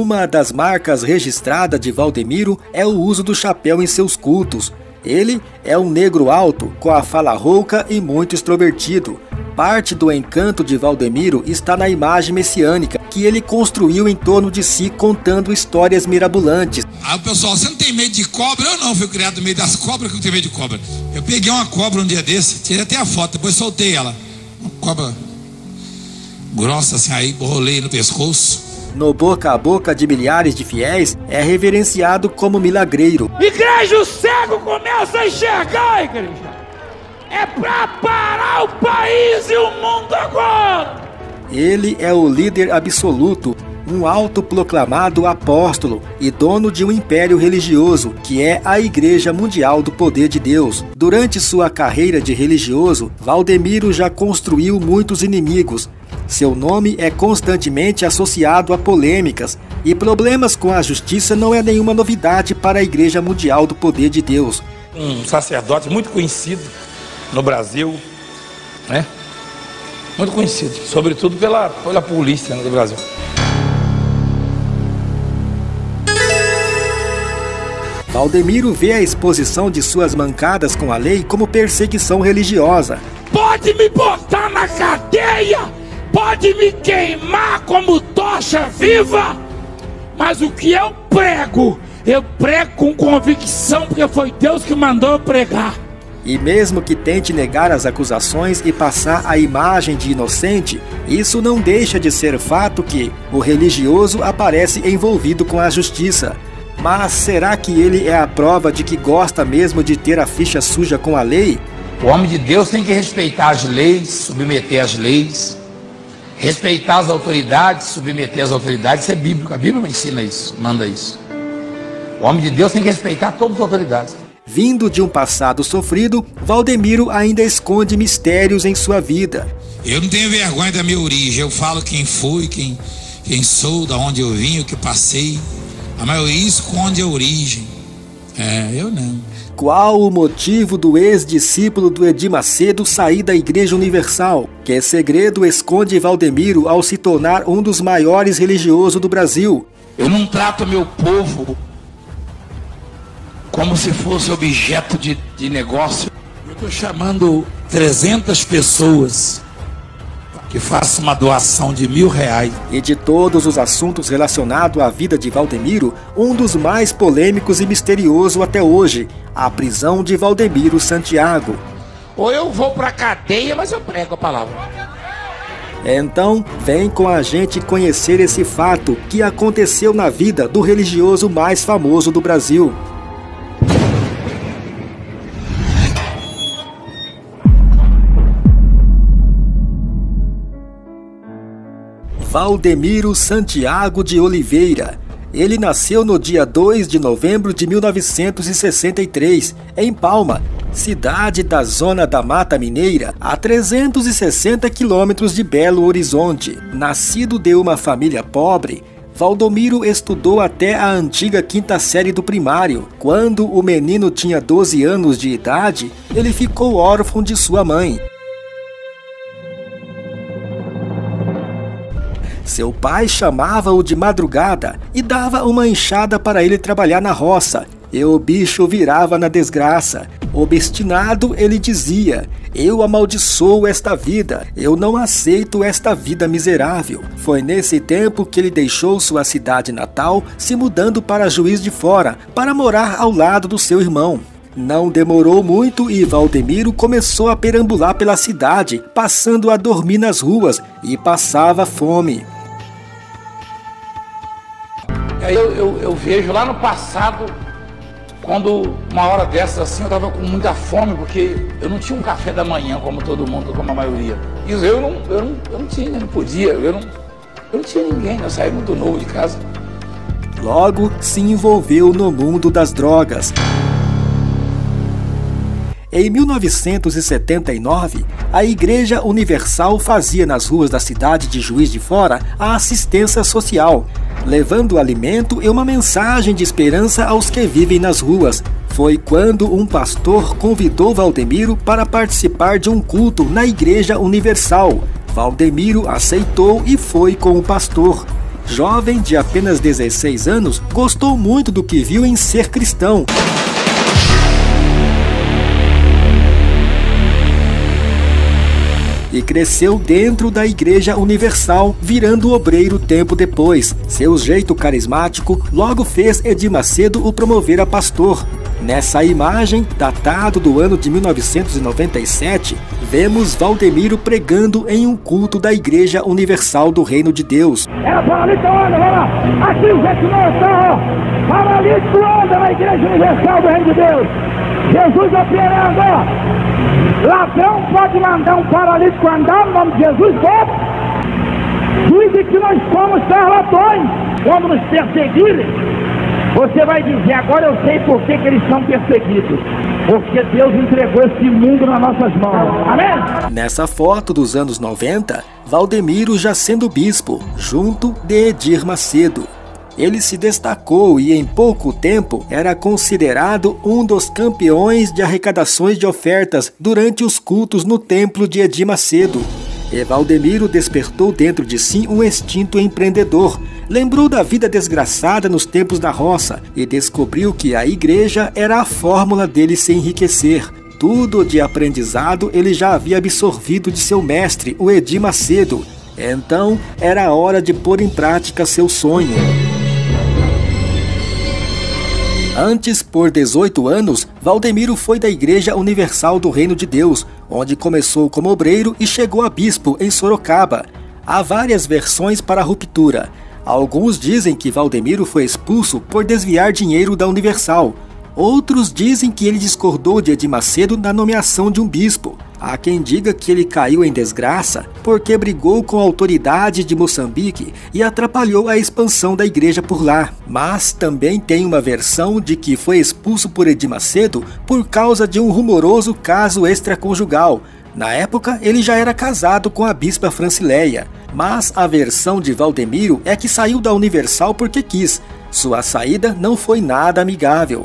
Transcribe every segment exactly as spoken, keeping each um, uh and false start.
Uma das marcas registradas de Valdemiro é o uso do chapéu em seus cultos. Ele é um negro alto, com a fala rouca e muito extrovertido. Parte do encanto de Valdemiro está na imagem messiânica que ele construiu em torno de si, contando histórias mirabolantes. Ah, pessoal, você não tem medo de cobra? Eu não, fui criado no meio das cobras que eu tenho medo de cobra. Eu peguei uma cobra um dia desse, tirei até a foto, depois soltei ela. Uma cobra grossa assim, aí rolei no pescoço. No boca a boca de milhares de fiéis, é reverenciado como milagreiro. Igreja, o cego começa a enxergar, igreja. É pra parar o país e o mundo agora. Ele é o líder absoluto, um autoproclamado apóstolo e dono de um império religioso, que é a Igreja Mundial do Poder de Deus. Durante sua carreira de religioso, Valdemiro já construiu muitos inimigos. Seu nome é constantemente associado a polêmicas, e problemas com a justiça não é nenhuma novidade para a Igreja Mundial do Poder de Deus. Um sacerdote muito conhecido no Brasil, né? Muito conhecido, sobretudo pela, pela polícia, né, do Brasil. Valdemiro vê a exposição de suas mancadas com a lei como perseguição religiosa. Pode me botar na cadeia, pode me queimar como tocha viva, mas o que eu prego, eu prego com convicção, porque foi Deus que mandou eu pregar. E mesmo que tente negar as acusações e passar a imagem de inocente, isso não deixa de ser fato que o religioso aparece envolvido com a justiça. Mas será que ele é a prova de que gosta mesmo de ter a ficha suja com a lei? O homem de Deus tem que respeitar as leis, submeter as leis, respeitar as autoridades, submeter as autoridades. Isso é bíblico, a Bíblia ensina isso, manda isso. O homem de Deus tem que respeitar todas as autoridades. Vindo de um passado sofrido, Valdemiro ainda esconde mistérios em sua vida. Eu não tenho vergonha da minha origem, eu falo quem fui, quem, quem sou, da onde eu vim, o que passei. A maioria esconde a origem. É, eu não. Qual o motivo do ex-discípulo do Edir Macedo sair da Igreja Universal? Que segredo esconde Valdemiro ao se tornar um dos maiores religiosos do Brasil? Eu não trato meu povo como se fosse objeto de, de negócio. Eu estou chamando trezentas pessoas que façam uma doação de mil reais. E de todos os assuntos relacionados à vida de Valdemiro, um dos mais polêmicos e misterioso até hoje, a prisão de Valdemiro Santiago. Ou eu vou para a cadeia, mas eu prego a palavra. Então, vem com a gente conhecer esse fato que aconteceu na vida do religioso mais famoso do Brasil. Valdemiro Santiago de Oliveira. Ele nasceu no dia dois de novembro de mil novecentos e sessenta e três, em Palma, cidade da zona da Mata Mineira, a trezentos e sessenta quilômetros de Belo Horizonte. Nascido de uma família pobre, Valdemiro estudou até a antiga quinta série do primário. Quando o menino tinha doze anos de idade, ele ficou órfão de sua mãe. Seu pai chamava-o de madrugada e dava uma enxada para ele trabalhar na roça. E o bicho virava na desgraça. Obstinado, ele dizia: "Eu amaldiçoo esta vida, eu não aceito esta vida miserável." Foi nesse tempo que ele deixou sua cidade natal, se mudando para Juiz de Fora, para morar ao lado do seu irmão. Não demorou muito e Valdemiro começou a perambular pela cidade, passando a dormir nas ruas, e passava fome. Eu, eu, eu vejo lá no passado, quando uma hora dessas assim, eu estava com muita fome, porque eu não tinha um café da manhã como todo mundo, como a maioria. E eu não, eu não, eu não tinha, não podia, eu não, eu não tinha ninguém, eu saí muito novo de casa. Logo se envolveu no mundo das drogas. Em mil novecentos e setenta e nove, a Igreja Universal fazia nas ruas da cidade de Juiz de Fora a assistência social, levando alimento e uma mensagem de esperança aos que vivem nas ruas. Foi quando um pastor convidou Valdemiro para participar de um culto na Igreja Universal. Valdemiro aceitou e foi com o pastor. Jovem de apenas dezesseis anos, gostou muito do que viu em ser cristão. E cresceu dentro da Igreja Universal, virando obreiro tempo depois. Seu jeito carismático logo fez Edir Macedo o promover a pastor. Nessa imagem, datado do ano de mil novecentos e noventa e sete, vemos Valdemiro pregando em um culto da Igreja Universal do Reino de Deus. Era paralítico, anda, vai lá. Aqui o gente não está, ó. Paralítico anda na Igreja Universal do Reino de Deus. Jesus operando, ó. Ladrão pode mandar um paralítico andar no nome de Jesus, pode? Dizem que nós somos charlatões. Quando nos perseguirem, você vai dizer, agora eu sei por que, que eles são perseguidos. Porque Deus entregou esse mundo nas nossas mãos. Amém? Nessa foto dos anos noventa, Valdemiro já sendo bispo, junto de Edir Macedo. Ele se destacou e em pouco tempo era considerado um dos campeões de arrecadações de ofertas durante os cultos no templo de Edir Macedo. E Valdemiro despertou dentro de si um instinto empreendedor. Lembrou da vida desgraçada nos tempos da roça e descobriu que a igreja era a fórmula dele se enriquecer. Tudo de aprendizado ele já havia absorvido de seu mestre, o Edir Macedo. Então era a hora de pôr em prática seu sonho. Antes, por dezoito anos, Valdemiro foi da Igreja Universal do Reino de Deus, onde começou como obreiro e chegou a bispo em Sorocaba. Há várias versões para a ruptura. Alguns dizem que Valdemiro foi expulso por desviar dinheiro da Universal. Outros dizem que ele discordou de Edir Macedo na nomeação de um bispo. Há quem diga que ele caiu em desgraça porque brigou com a autoridade de Moçambique e atrapalhou a expansão da igreja por lá. Mas também tem uma versão de que foi expulso por Edir Macedo por causa de um rumoroso caso extraconjugal. Na época, ele já era casado com a bispa Francileia. Mas a versão de Valdemiro é que saiu da Universal porque quis. Sua saída não foi nada amigável.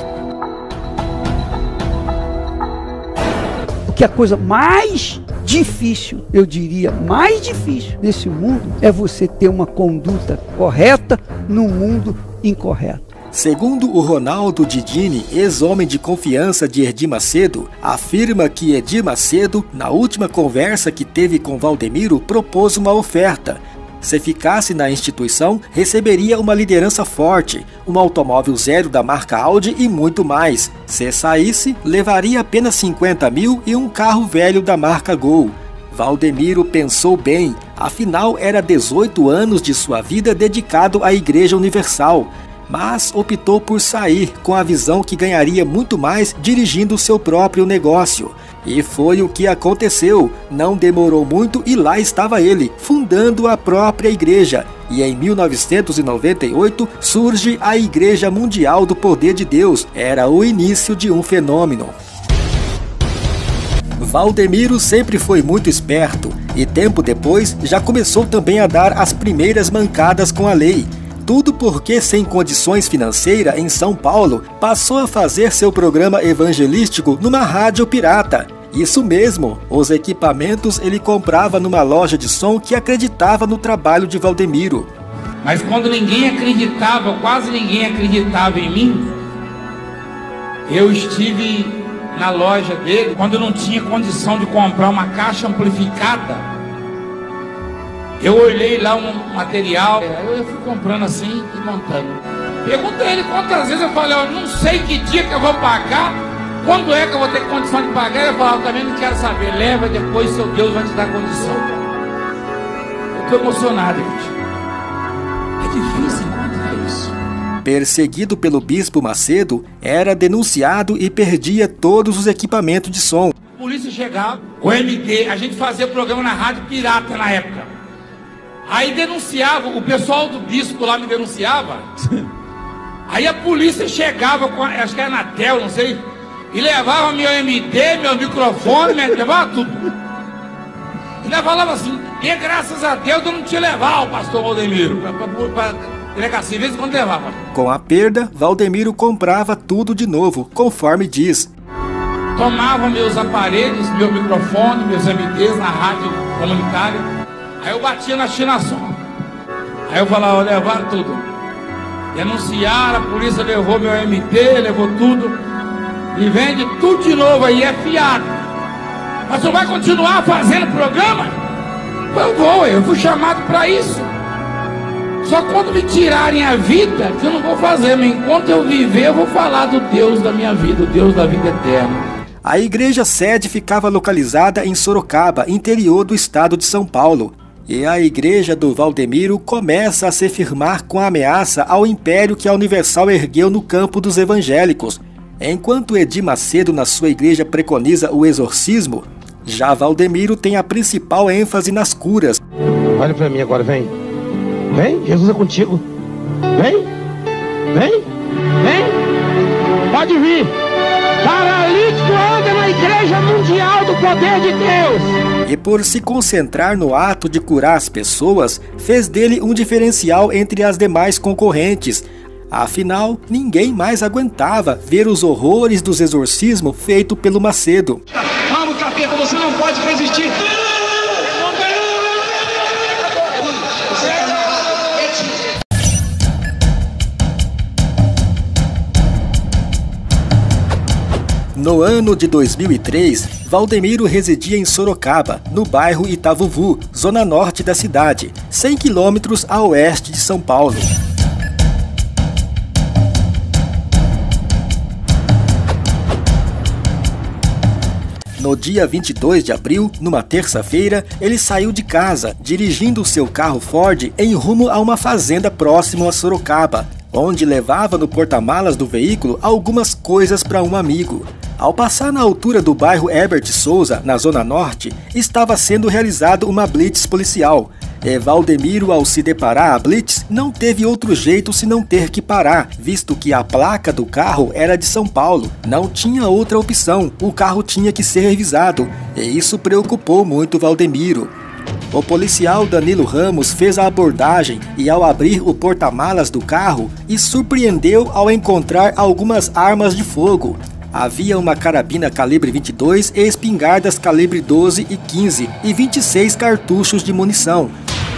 Que a coisa mais difícil, eu diria, mais difícil nesse mundo é você ter uma conduta correta num mundo incorreto. Segundo o Ronaldo Didini, ex-homem de confiança de Edir Macedo, afirma que Edir Macedo, na última conversa que teve com Valdemiro, propôs uma oferta. Se ficasse na instituição, receberia uma liderança forte, um automóvel zero da marca Audi e muito mais. Se saísse, levaria apenas cinquenta mil e um carro velho da marca Gol. Valdemiro pensou bem, afinal era dezoito anos de sua vida dedicado à Igreja Universal. Mas optou por sair com a visão que ganharia muito mais dirigindo seu próprio negócio. E foi o que aconteceu. Não demorou muito e lá estava ele, fundando a própria igreja. E em mil novecentos e noventa e oito surge a Igreja Mundial do Poder de Deus. Era o início de um fenômeno. Valdemiro sempre foi muito esperto e tempo depois já começou também a dar as primeiras mancadas com a lei. Tudo porque, sem condições financeiras em São Paulo, passou a fazer seu programa evangelístico numa rádio pirata. Isso mesmo, os equipamentos ele comprava numa loja de som que acreditava no trabalho de Valdemiro. Mas quando ninguém acreditava, quase ninguém acreditava em mim, eu estive na loja dele, quando eu não tinha condição de comprar uma caixa amplificada. Eu olhei lá um material, eu fui comprando assim e montando. Perguntei ele quantas vezes, eu falei, eu não sei que dia que eu vou pagar, quando é que eu vou ter condição de pagar. Ele falou, eu também não quero saber, leva, depois seu Deus vai te dar condição. Eu estou emocionado, gente. É difícil encontrar isso. Perseguido pelo bispo Macedo, era denunciado e perdia todos os equipamentos de som. A polícia chegava, o M D, a gente fazia programa na rádio pirata na época. Aí denunciava, o pessoal do bispo lá me denunciava. Aí a polícia chegava com, acho que era na Anatel, não sei, e levava meu M D, meu microfone, levava tudo. E ainda falava assim, e graças a Deus eu não tinha levado o pastor Valdemiro para delegacia, de vez em quando levava. Com a perda, Valdemiro comprava tudo de novo, conforme diz. Tomava meus aparelhos, meu microfone, meus M Ds na rádio comunitária. Aí eu batia na China Som. Aí eu falava, levaram tudo. Denunciaram, a polícia levou meu M P, levou tudo. E vende tudo de novo aí, é fiado. Mas você vai continuar fazendo programa? Eu vou, eu fui chamado para isso. Só quando me tirarem a vida, que eu não vou fazer, mas enquanto eu viver, eu vou falar do Deus da minha vida, o Deus da vida eterna. A igreja sede ficava localizada em Sorocaba, interior do estado de São Paulo. E a igreja do Valdemiro começa a se firmar com a ameaça ao império que a Universal ergueu no campo dos evangélicos. Enquanto Edir Macedo na sua igreja preconiza o exorcismo, já Valdemiro tem a principal ênfase nas curas. Olha pra mim agora, vem. Vem, Jesus é contigo. Vem, vem, vem. Pode vir. Paralítico anda na Igreja Mundial do Poder de Deus. E por se concentrar no ato de curar as pessoas, fez dele um diferencial entre as demais concorrentes. Afinal, ninguém mais aguentava ver os horrores dos exorcismos feitos pelo Macedo. Vamos, capeta, você não pode resistir. No ano de dois mil e três, Valdemiro residia em Sorocaba, no bairro Itavuvu, zona norte da cidade, cem quilômetros a oeste de São Paulo. No dia vinte e dois de abril, numa terça-feira, ele saiu de casa, dirigindo seu carro Ford em rumo a uma fazenda próxima a Sorocaba, onde levava no porta-malas do veículo algumas coisas para um amigo. Ao passar na altura do bairro Herbert Souza, na Zona Norte, estava sendo realizada uma blitz policial. E Valdemiro, ao se deparar a blitz, não teve outro jeito senão ter que parar, visto que a placa do carro era de São Paulo. Não tinha outra opção, o carro tinha que ser revisado, e isso preocupou muito Valdemiro. O policial Danilo Ramos fez a abordagem e, ao abrir o porta-malas do carro, e surpreendeu ao encontrar algumas armas de fogo. Havia uma carabina calibre vinte e dois e espingardas calibre doze e quinze e vinte e seis cartuchos de munição.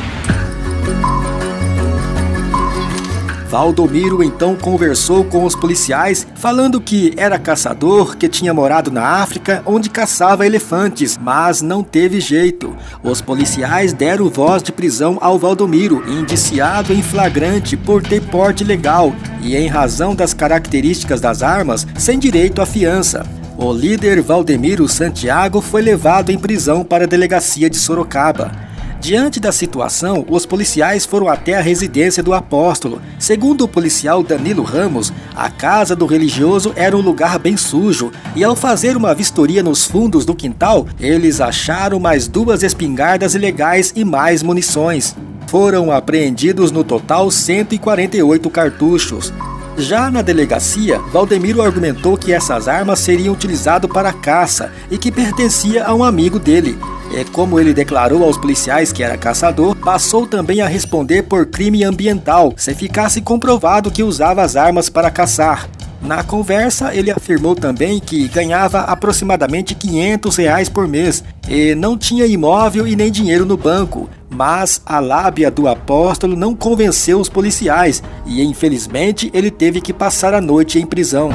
Valdemiro então conversou com os policiais, falando que era caçador, que tinha morado na África, onde caçava elefantes, mas não teve jeito. Os policiais deram voz de prisão ao Valdemiro, indiciado em flagrante por ter porte ilegal e, em razão das características das armas, sem direito à fiança. O líder Valdemiro Santiago foi levado em prisão para a delegacia de Sorocaba. Diante da situação, os policiais foram até a residência do apóstolo. Segundo o policial Danilo Ramos, a casa do religioso era um lugar bem sujo, e ao fazer uma vistoria nos fundos do quintal, eles acharam mais duas espingardas ilegais e mais munições. Foram apreendidos no total cento e quarenta e oito cartuchos. Já na delegacia, Valdemiro argumentou que essas armas seriam utilizadas para caça e que pertencia a um amigo dele. E como ele declarou aos policiais que era caçador, passou também a responder por crime ambiental, se ficasse comprovado que usava as armas para caçar. Na conversa, ele afirmou também que ganhava aproximadamente quinhentos reais por mês e não tinha imóvel e nem dinheiro no banco. Mas a lábia do apóstolo não convenceu os policiais e, infelizmente, ele teve que passar a noite em prisão.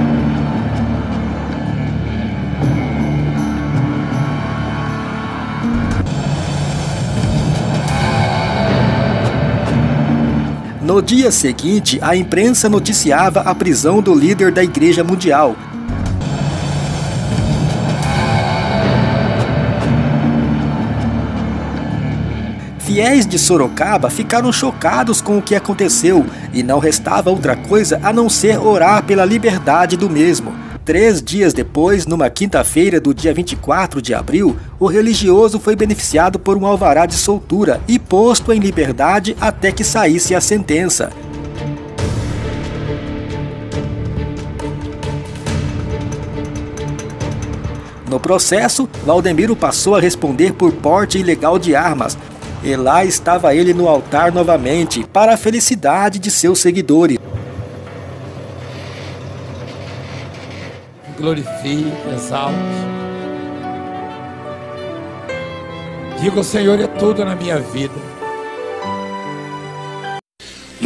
No dia seguinte, a imprensa noticiava a prisão do líder da Igreja Mundial. Fiéis de Sorocaba ficaram chocados com o que aconteceu e não restava outra coisa a não ser orar pela liberdade do mesmo. Três dias depois, numa quinta-feira do dia vinte e quatro de abril, o religioso foi beneficiado por um alvará de soltura e posto em liberdade até que saísse a sentença. No processo, Valdemiro passou a responder por porte ilegal de armas, e lá estava ele no altar novamente, para a felicidade de seus seguidores. Glorifique, exalte. Diga: o Senhor é tudo na minha vida.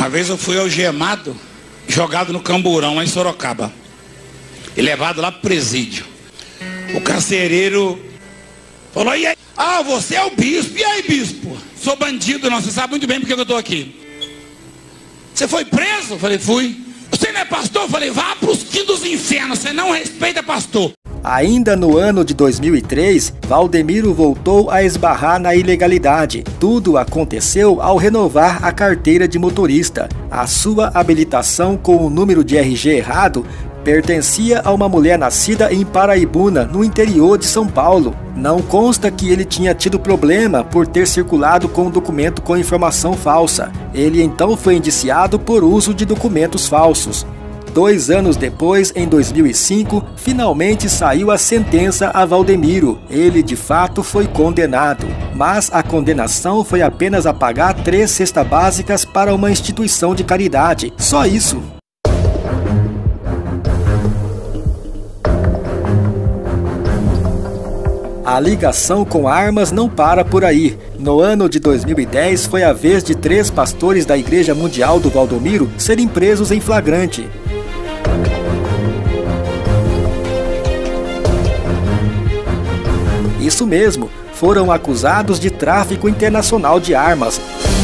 Uma vez eu fui algemado, jogado no Camburão, lá em Sorocaba, e levado lá pro presídio. O carcereiro falou, e aí? Ah, você é o bispo. E aí, bispo? Sou bandido, não, você sabe muito bem porque eu tô aqui. Você foi preso? Eu falei, fui. Você não é pastor? Eu falei, vá pros quintos dos infernos, você não respeita pastor. Ainda no ano de dois mil e três, Valdemiro voltou a esbarrar na ilegalidade. Tudo aconteceu ao renovar a carteira de motorista. A sua habilitação com o número de R G errado pertencia a uma mulher nascida em Paraibuna, no interior de São Paulo. Não consta que ele tinha tido problema por ter circulado com um documento com informação falsa. Ele então foi indiciado por uso de documentos falsos. Dois anos depois, em dois mil e cinco, finalmente saiu a sentença a Valdemiro. Ele, de fato, foi condenado. Mas a condenação foi apenas a pagar três cestas básicas para uma instituição de caridade. Só isso. A ligação com armas não para por aí. No ano de dois mil e dez, foi a vez de três pastores da Igreja Mundial do Valdomiro serem presos em flagrante. Isso mesmo, foram acusados de tráfico internacional de armas.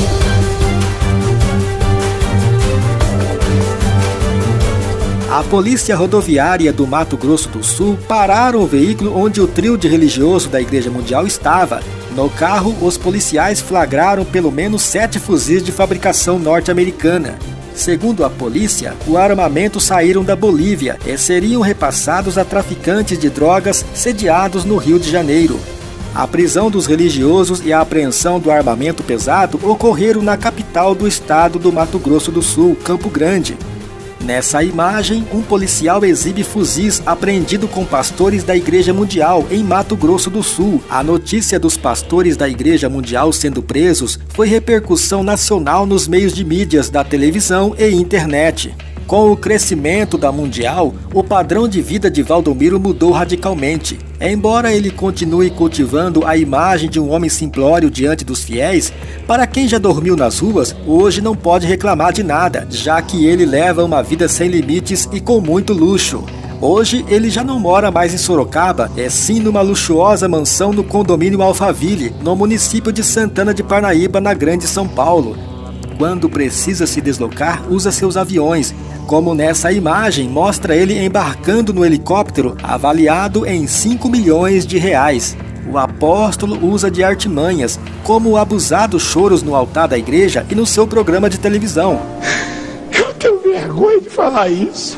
A Polícia Rodoviária do Mato Grosso do Sul pararam o veículo onde o trio de religioso da Igreja Mundial estava. No carro, os policiais flagraram pelo menos sete fuzis de fabricação norte-americana. Segundo a polícia, o armamento saíram da Bolívia e seriam repassados a traficantes de drogas sediados no Rio de Janeiro. A prisão dos religiosos e a apreensão do armamento pesado ocorreram na capital do estado do Mato Grosso do Sul, Campo Grande. Nessa imagem, um policial exibe fuzis apreendido com pastores da Igreja Mundial em Mato Grosso do Sul. A notícia dos pastores da Igreja Mundial sendo presos foi repercussão nacional nos meios de mídias da televisão e internet. Com o crescimento da Mundial, o padrão de vida de Valdomiro mudou radicalmente. Embora ele continue cultivando a imagem de um homem simplório diante dos fiéis, para quem já dormiu nas ruas, hoje não pode reclamar de nada, já que ele leva uma vida sem limites e com muito luxo. Hoje ele já não mora mais em Sorocaba, é sim numa luxuosa mansão no condomínio Alphaville, no município de Santana de Parnaíba, na Grande São Paulo. Quando precisa se deslocar, usa seus aviões, como nessa imagem mostra ele embarcando no helicóptero avaliado em cinco milhões de reais. O apóstolo usa de artimanhas, como abusados choros no altar da igreja e no seu programa de televisão. Eu tenho vergonha de falar isso.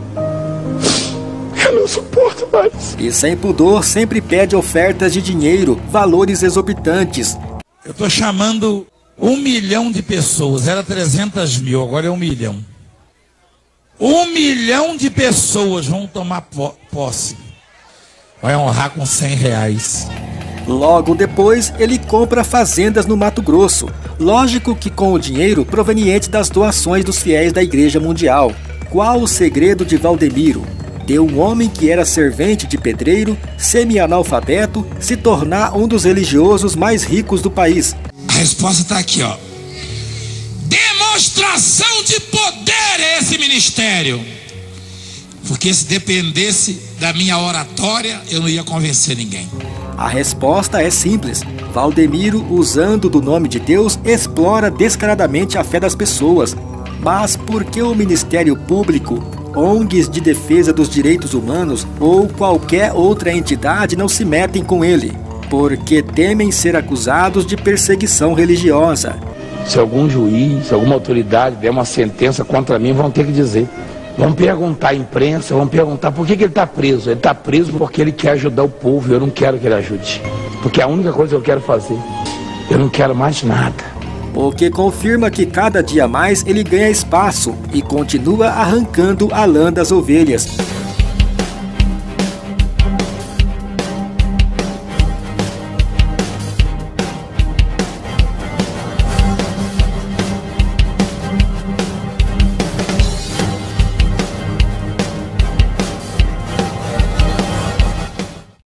Eu não suporto mais. E sem pudor sempre pede ofertas de dinheiro, valores exorbitantes. Eu tô chamando um milhão de pessoas, era trezentas mil, agora é um milhão. Um milhão de pessoas vão tomar posse. Vai honrar com cem reais. Logo depois, ele compra fazendas no Mato Grosso. Lógico que com o dinheiro proveniente das doações dos fiéis da Igreja Mundial. Qual o segredo de Valdemiro? De um homem que era servente de pedreiro, semi-analfabeto, se tornar um dos religiosos mais ricos do país. A resposta está aqui, ó. Demonstração de poder é esse ministério. Porque se dependesse da minha oratória, eu não ia convencer ninguém. A resposta é simples. Valdemiro, usando do nome de Deus, explora descaradamente a fé das pessoas. Mas por que o Ministério Público, O N Gs de defesa dos direitos humanos ou qualquer outra entidade não se metem com ele? Porque temem ser acusados de perseguição religiosa. Se algum juiz, alguma autoridade der uma sentença contra mim, vão ter que dizer. Vão perguntar à imprensa, vão perguntar por que, que ele está preso. Ele está preso porque ele quer ajudar o povo, eu não quero que ele ajude. Porque é a única coisa que eu quero fazer. Eu não quero mais nada. O que confirma que cada dia mais ele ganha espaço e continua arrancando a lã das ovelhas.